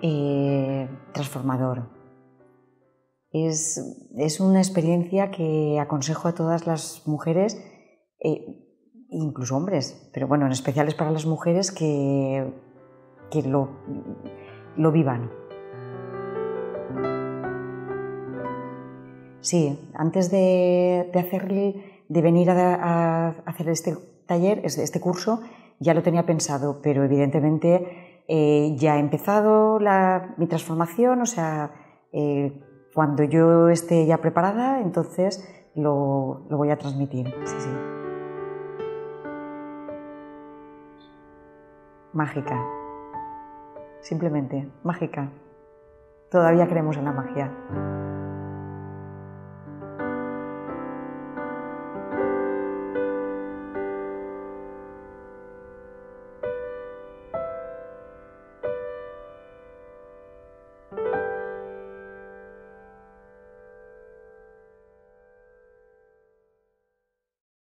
transformador. Es una experiencia que aconsejo a todas las mujeres, incluso hombres, pero bueno, en especial es para las mujeres que lo vivan. Sí, antes de venir a hacer este taller, este curso, ya lo tenía pensado, pero evidentemente ya he empezado mi transformación, o sea, cuando yo esté ya preparada, entonces lo voy a transmitir. Sí, sí. Mágica. Simplemente, mágica. Todavía creemos en la magia.